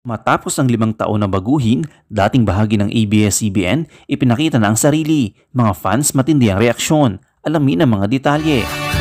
Matapos ang 5 taon na baguhin, dating bahagi ng ABS-CBN, ipinakita na ang sarili. Mga fans matindi ang reaksyon. Alamin ang mga detalye.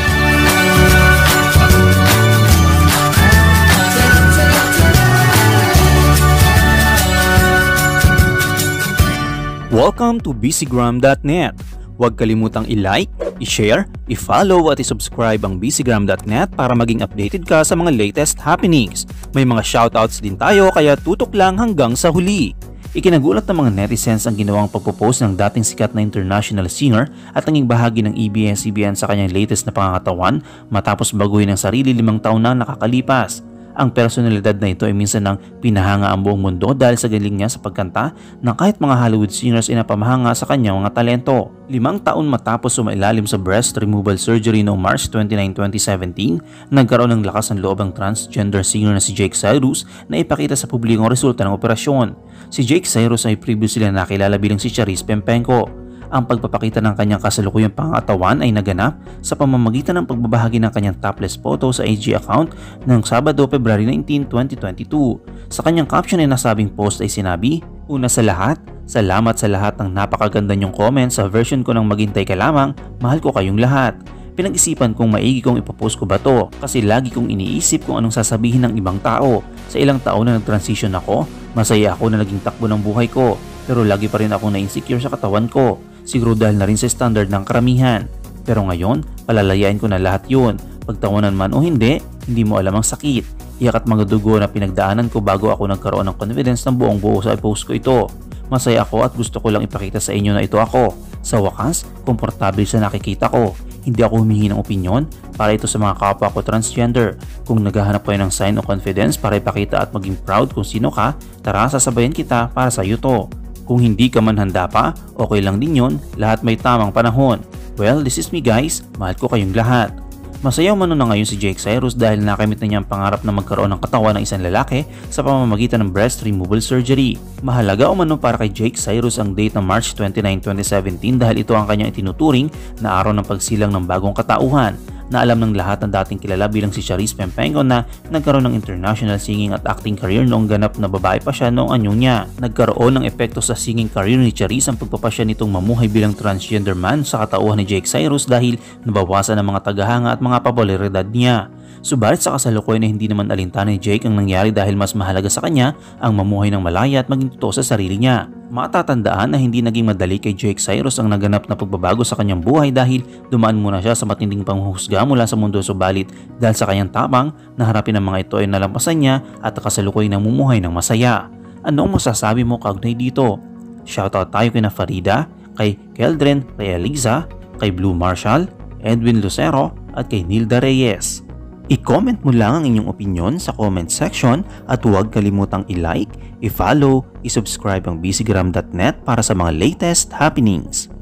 Welcome to bcgram.net. Huwag kalimutang i-like, i-share, i-follow at i-subscribe ang bcgram.net para maging updated ka sa mga latest happenings. May mga shoutouts din tayo kaya tutok lang hanggang sa huli. Ikinagulat ng mga netizens ang ginawang pagpo-post ng dating sikat na international singer at naging bahagi ng ABS-CBN sa kanyang latest na pangangatawan matapos baguhin ang sarili 5 taon na nakakalipas. Ang personalidad na ito ay minsan nang pinahanga ang buong mundo dahil sa galing niya sa pagkanta na kahit mga Hollywood singers ay napamahanga sa kanyang mga talento. 5 taon matapos sumailalim sa breast removal surgery noong March 29, 2017, nagkaroon ng lakas ng loob ang transgender singer na si Jake Cyrus na ipakita sa publiko ang resulta ng operasyon. Si Jake Cyrus ay previously na nakilala bilang si Charis Pempenko. Ang pagpapakita ng kanyang kasalukuyang pangangatawan ay naganap sa pamamagitan ng pagbabahagi ng kanyang topless photo sa IG account noong Sabado, February 19, 2022. Sa kanyang caption ay nasabing post ay sinabi, "Una sa lahat, salamat sa lahat ng napakaganda niyong comments sa version ko ng Maghintay Ka Lamang, mahal ko kayong lahat. Pinag-isipan kong maigi kung ipopost ko ba to kasi lagi kong iniisip kung anong sasabihin ng ibang tao. Sa ilang taon na nag-transition ako, masaya ako na naging takbo ng buhay ko pero lagi pa rin akong na-insecure sa katawan ko. Siguro dahil na rin sa standard ng karamihan. Pero ngayon, palalayain ko na lahat yun. Pagtawanan man o hindi mo alam ang sakit. Iyak at mga dugo na pinagdaanan ko bago ako nagkaroon ng confidence ng buong buo sa post ko ito. Masaya ako at gusto ko lang ipakita sa inyo na ito ako. Sa wakas, komportable sa nakikita ko. Hindi ako humingi ng opinyon para ito sa mga kapwa ko transgender. Kung naghahanap kayo ng sign o confidence para ipakita at maging proud kung sino ka, tara sasabayan kita para sa iyo to. Kung hindi ka man handa pa, okay lang din yun, lahat may tamang panahon. Well, this is me guys, mahal ko kayong lahat." Masaya umano na ngayon si Jake Cyrus dahil nakamit na niya ang pangarap na magkaroon ng katawan ng isang lalaki sa pamamagitan ng breast removal surgery. Mahalaga umano para kay Jake Cyrus ang date ng March 29, 2017 dahil ito ang kanyang itinuturing na araw ng pagsilang ng bagong katauhan. Na alam ng lahat ng dating kilala bilang si Charis Pempenko na nagkaroon ng international singing at acting career noong ganap na babae pa siya noong anyo niya. Nagkaroon ng epekto sa singing career ni Charis ang pagpapasya nitong mamuhay bilang transgender man sa katauhan ni Jake Cyrus dahil nabawasan ang mga tagahanga at mga popularidad niya. Subalit sa kasalukuyan na hindi naman alintana ni Jake ang nangyari dahil mas mahalaga sa kanya ang mamuhay ng malaya at maging totoo sa sarili niya. Matatandaan na hindi naging madali kay Jake Cyrus ang naganap na pagbabago sa kanyang buhay dahil dumaan muna siya sa matinding panghuhusga mula sa mundo, subalit dahil sa kanyang tapang na harapin ang mga ito ay nalampasan niya at kasalukuyan namumuhay ng masaya. Ano ang masasabi mo kaugnay dito? Shoutout tayo kina Farida, kay Keldren Realiza, kay Blue Marshall, Edwin Lucero at kay Nilda Reyes. I-comment mo lang ang inyong opinion sa comment section at huwag kalimutang i-like, i-follow, i-subscribe ang bcgram.net para sa mga latest happenings.